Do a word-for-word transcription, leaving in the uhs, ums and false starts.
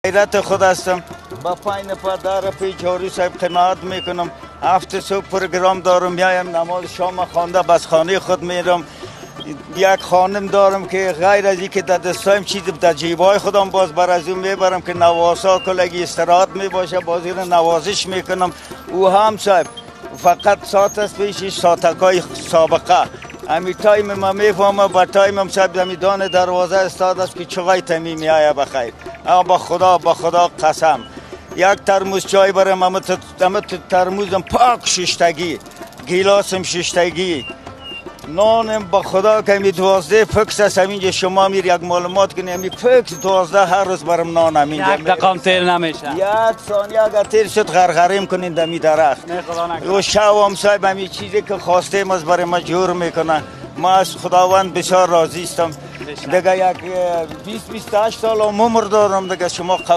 غیرت خود هستم. با پای نفر در پی جاری صاحب قناعت میکنم. هفت صبح پروگرام دارم، میایم نماز شام خوانده بس خانه خود میرم. یک خانم دارم که غیر از اینکه در دستایم چیز در جیبای خودم باز بر از اون میبرم که نواسا کلگی استراحت میباشه، بازی رو نوازش میکنم. او هم صاحب فقط ساعت است پیشش ساعتکای سابقه امی تایم ما میفهمه با تایم هم صاحب دمیدان دروازه استاد است که چقای تمیمی آیا بخیر. اما با خدا با خدا قسم یک ترموز چای برم اما ترموزم پاک ششتگی، گیلاسم ششتگی، نانم با خدا که می دوازده فکس است. همینجا شما میر یک معلومات کنی همی فکس دوازده هر روز برم نان همینجا یک دقام تیل نمیشه. یک ثانیه اگر تیل شد غرغریم کنین دمی درخت. و شو هم صاحب همی چیزی که خواستیم از برای ما جور میکنه. ما از خداوند بسیار راضی استم. دیگه یک بیست بیست و هشت سال عمر دارم دیگه. شما